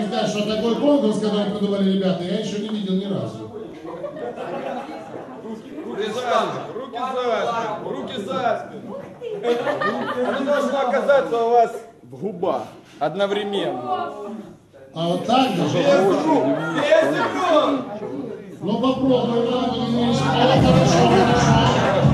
вам сказать, что такой конкурс, который придумали ребята, я еще не видел ни разу. Руки за спину, руки за спину. Оно должно оказаться у вас в губах одновременно. А вот так даже? Ну попробуй, Владимир Ильич. Хорошо, хорошо.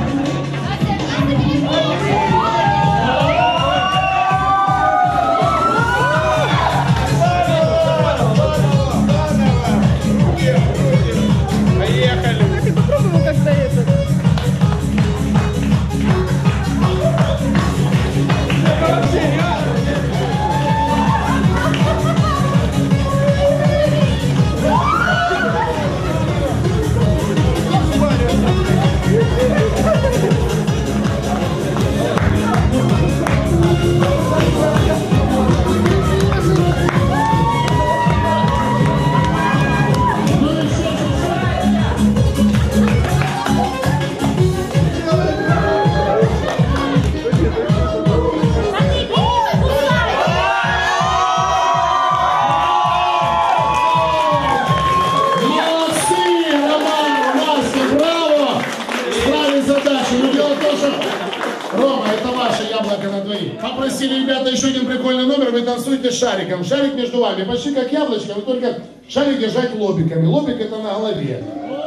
Попросили ребята еще один прикольный номер, вы танцуете шариком. Шарик между вами, почти как яблочко, вы только шарик держать лобиками. Лобик это на голове.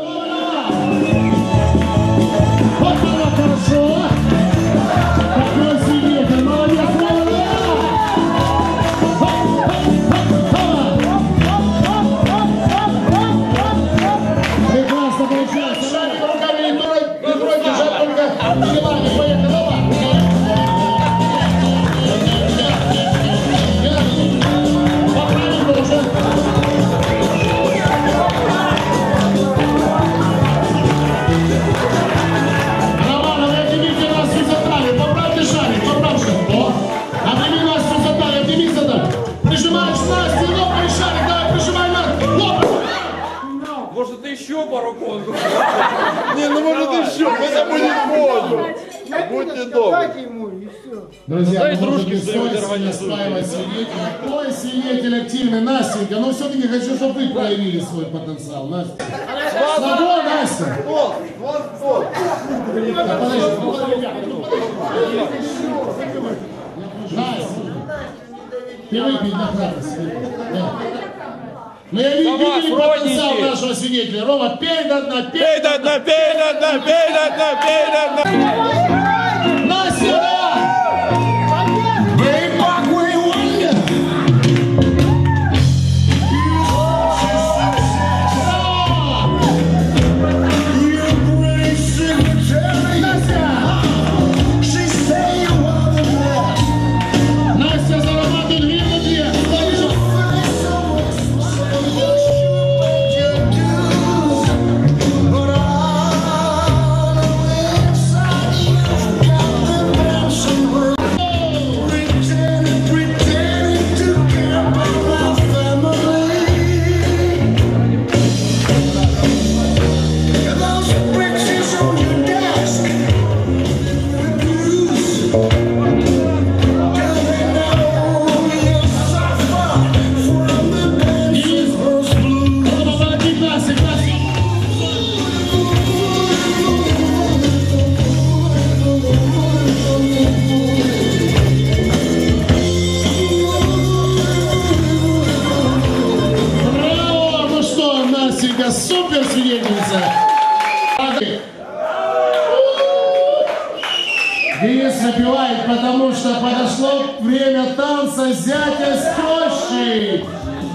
Вот оно хорошо. Какой свидетель, молодец, прекрасно получается. Шарик руками не трогать, держать только телами. Поехали, давай. Может еще пару конкурсов? Не, ну может еще, это будет можно. Будьте добры. Друзья, мы можем бессовестно устраивать свидетеля. Ой, свидетель активный, Настенька, но все-таки хочу, чтобы вы проявили свой потенциал. Настя. Слабо, Настя? Вот. Настя, ты выпей на храбрость. Но я видел потенциал нашего свидетеля. Рома, пей до дна, пей до дна, пей до дна, пей до дна, пей до дна. Настя! Супер свидетельница! Денис напевает, потому что подошло время танца зятя с тещей.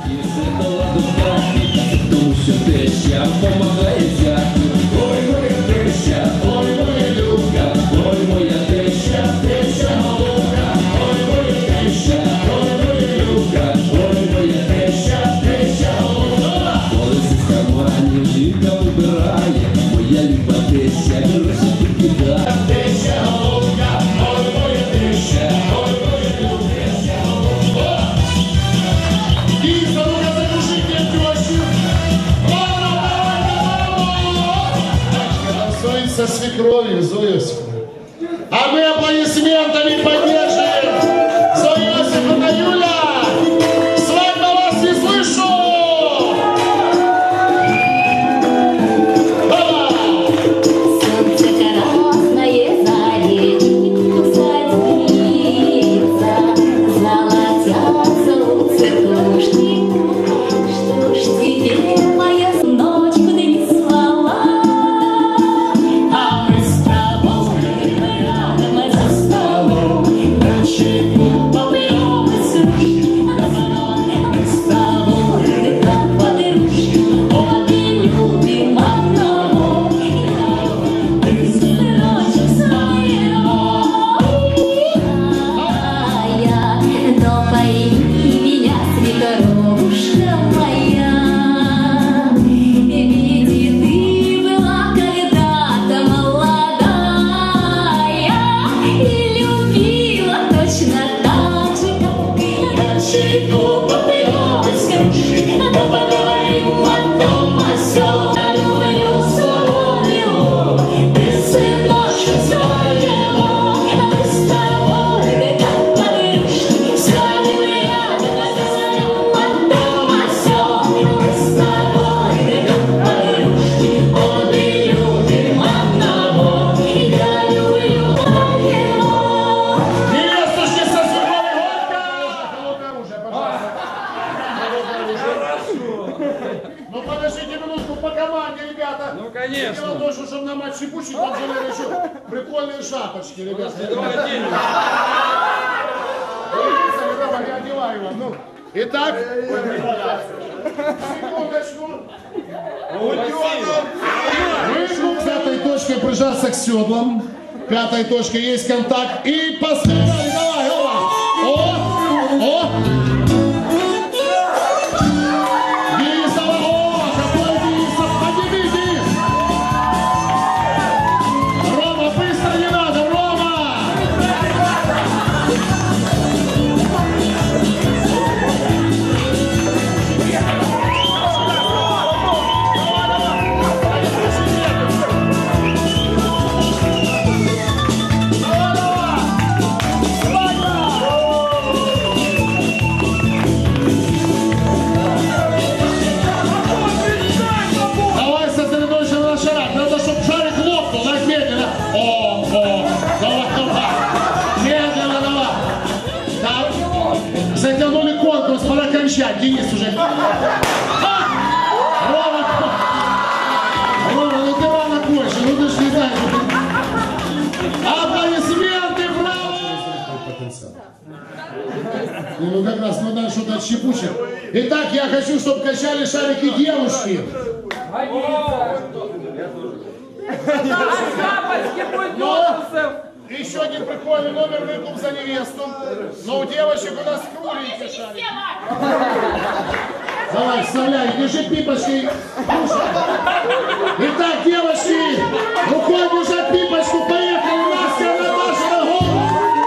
Ой, моя теща, ой, моя любка, ой, моя теща, теща молока, ой, моя теща, ой, моя любка, ой, моя теща, теща молока. Волосы в кармане, жидко убирає, моя люба теща, гроші підкидає. Теща молока, ой, моя теща, ой, моя любка, теща молока. И ну-ка закружите тещу. Со свекровью, Зою Иосифовну. А мы аплодисментами поддерживаем Зою Иосифовну. Юля! Свадьба вас не слышит! по команде, ребята. Ну, конечно. Дело в том, что чтобы на матч шипучий, там же еще прикольные шапочки, ребята. Рома, я одеваю вам. Ну, итак, секундочку. Вышел к пятой точке прижаться к седлам. Пятой точке есть контакт. И последний. Давай, давай. О! Денисова, какой Денисов? Подними, Денис. Рома, быстро не надо, Рома! Затянули конкурс, пора кончать. Денис уже. Рома, ну ты рано кончил, ну ты ж не знаешь. Аплодисменты, браво! Ну как раз, ну надо что-то отщепучить. Итак, я хочу, чтобы качали шарики девушки. Еще один прикольный номер, выкуп за невесту. Но у девочек у нас кругленькие шарики. Давай, вставляй, держи пипочки. Итак, девочки, рукой держать пипочку, поехали. Настя, Наташа, на голову.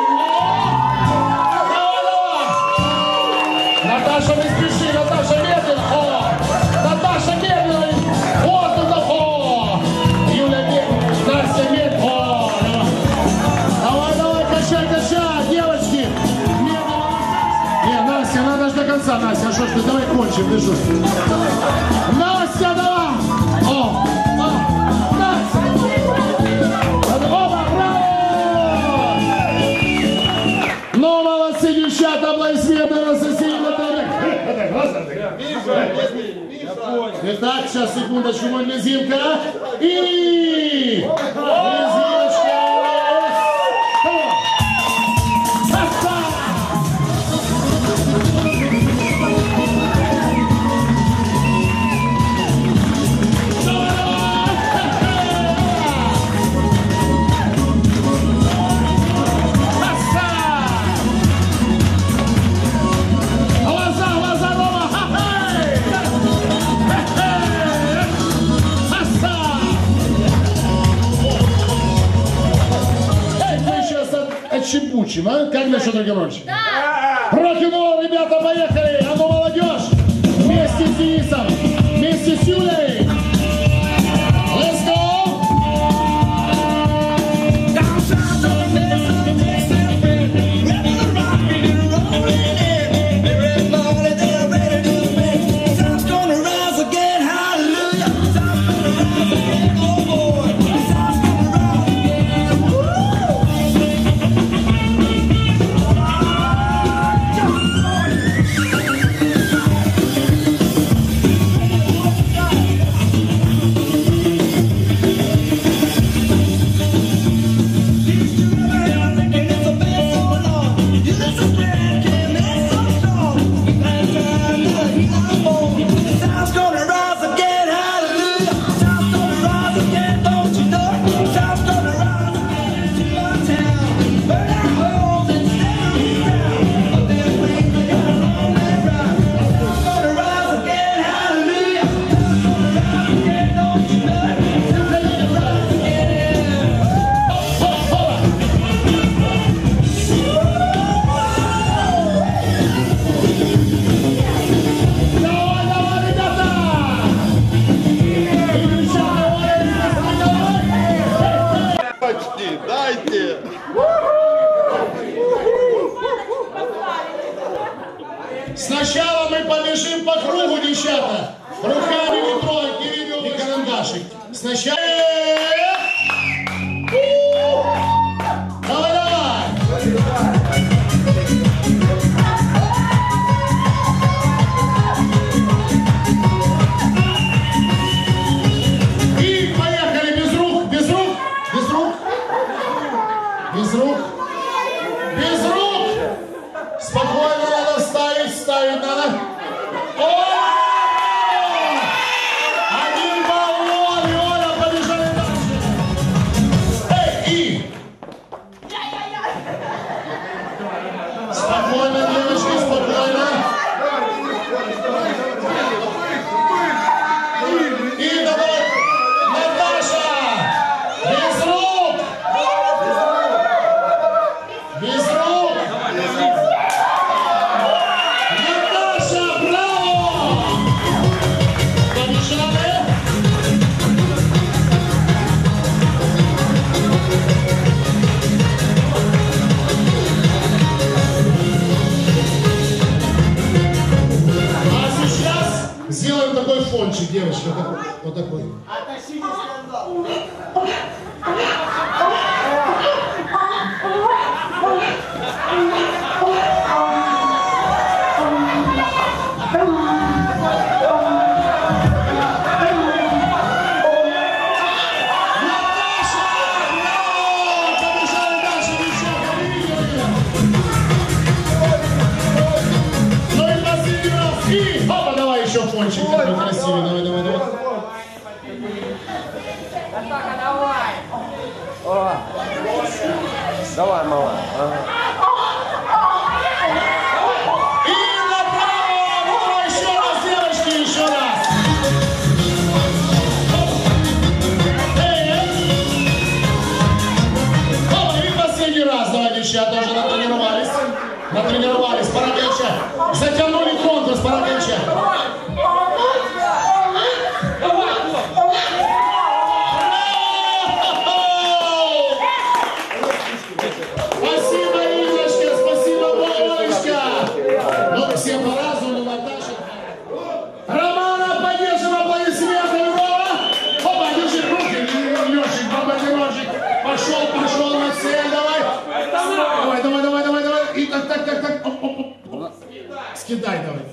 Наташа, не спеши, Наташа, медленно. О! Наташа, медленно. Вот туда. О! Юля, медленно. Настя, медленно. О! Давай, качай, девочки. Не, Настя, надо же до конца, Настя, а что ж ты, давай кончим, ты что? Настя, давай! О! Настя! Оба, браво! Ну, молодцы, девчата, аплодисменты на соседнем этаже. Итак, сейчас, секундочку, мой лизинка. И... лизиночка! Отщепучим, а? Как насчет рок-н-ролльщика? Да! Рок-н-ролл, ребята, поехали! А ну, молодежь! Вместе с Денисом, вместе с Юлей! Let's go! Дайте! Сначала мы побежим по кругу, девчата. Руками не трогать, не карандашик. Сначала... Давай, давай! Сделаем такой фончик, девочки, вот такой. Фончик такой красивый, давай. Давай, мала. И направо, еще раз, девочки, еще раз. И последний раз, давай, девчата, тоже натренировались, пора кончать. Затянули конкурс, пора кончать. Всем по-разному, Наташа. Романа, поддержим аплодисменты. Опа, держи руки, Лешик, бомбардировщик. Пошел на цель, давай. Давай. И так. Оп. Скидай, давай.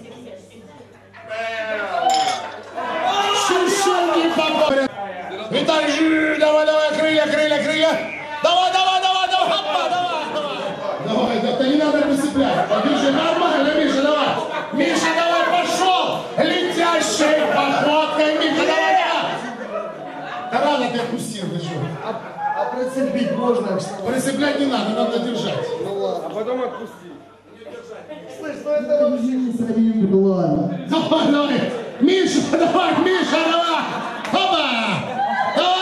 Шушеньки попал. Виталий, давай, крылья. Давай. Опа, давай. Давай, это не надо прицеплять. Миша, нормально, Миша, давай. Миша, давай, пошел. Летящей походкой, Миша, давай. Рано ты отпустил, ты что? А прицепить можно? Прицеплять не надо держать. Ну ладно. А потом отпусти. Слышь, ну это вообще не совет, ладно. Давай. Миша, давай. Опа. Давай.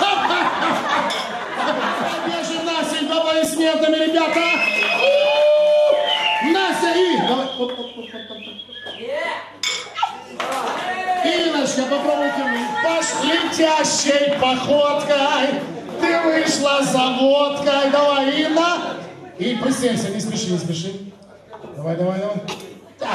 Держим Настеньку аплодисментами, ребята. Настя и... Инночка, попробуйте вы. Пошли летящей походкой. Ты вышла за водкой. Давай, Инна. И присейся, не спеши. Давай. Так.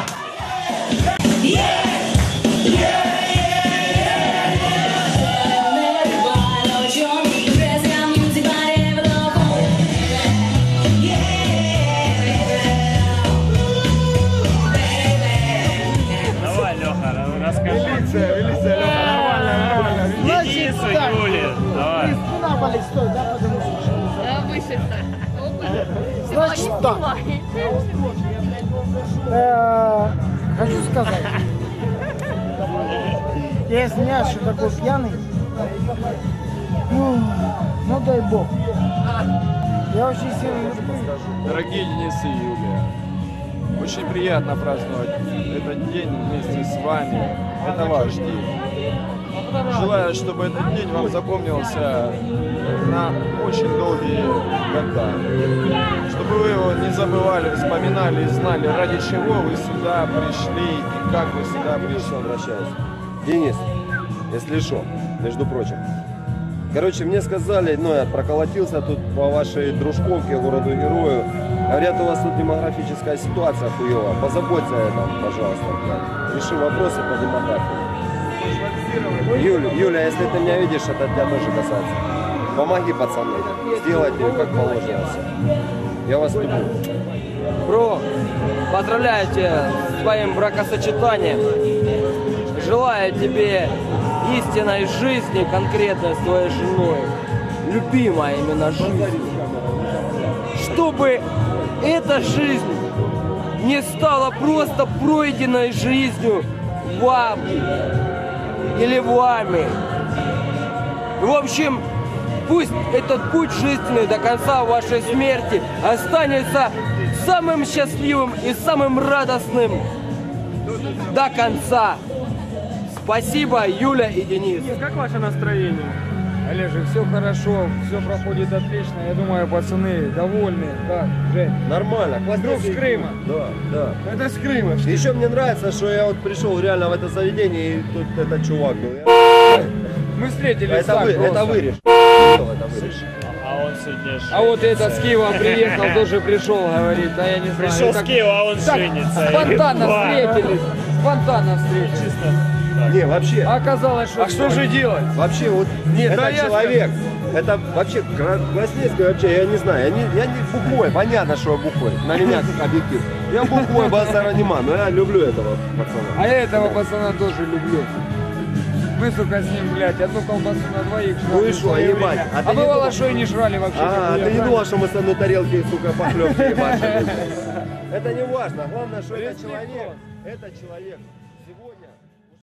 Милиция, Леха, нормально. Денису, Юле, давай. Спина болит, стой, да, потому что... Выше-то. Значит так. Хочу сказать. Я извиняюсь, что такой пьяный. Ну дай бог. Я очень сильно люблю. Дорогие Денис и Юлия, очень приятно праздновать этот день вместе с вами. Это ваш день. Желаю, чтобы этот день вам запомнился на очень долгие года. Чтобы вы его не забывали, вспоминали и знали, ради чего вы сюда пришли и как вы сюда пришли. Обращаюсь. Денис, если что, между прочим. Короче, мне сказали, ну я проколотился тут по вашей дружковке, городу-герою. Говорят, у вас тут демографическая ситуация хуевая. Позаботься о этом, пожалуйста. Реши вопросы по демографии. Юля, если ты меня видишь, это тебя тоже касается. Помоги, пацаны. Сделайте, как положено. Я вас люблю. Бро, поздравляю тебя с твоим бракосочетанием. Желаю тебе истинной жизни конкретно с твоей женой. Любимая именно жизнь. Чтобы эта жизнь не стала просто пройденной жизнью вам или вами. В общем, пусть этот путь жизненный до конца вашей смерти останется самым счастливым и самым радостным до конца. Спасибо, Юля и Денис. Как ваше настроение? Олежек, все хорошо, все проходит отлично. Я думаю, пацаны довольны. Да, Жень? Нормально. Друг с Крыма. Да. Это с Крыма. Еще мне нравится, что я вот пришел реально в это заведение, и тут этот чувак был. Мы встретились Это вырежь. А он сегодня А вот этот с Киева приехал, тоже пришел, говорит, а я не знаю. Пришел с Киева, а он женится. Спонтанно встретились. спонтанно встретились. Не, вообще. А оказалось, что... А что же делать? Вообще, вот Нет, этот да я человек, это вообще Краснецкий, вообще, я не знаю, я не бухой, понятно, что я бухой, на меня как объектив. Я бухой, базара нема, но я люблю этого пацана. А я этого пацана тоже люблю. Мы, сука, с ним, блядь, одну колбасу на двоих жрали. Ну и что, ебать? А бывало, что и не жрали вообще. А, ты не думал, что мы с одной тарелки, сука, похлебки ебашили? Это не важно, главное, что это человек.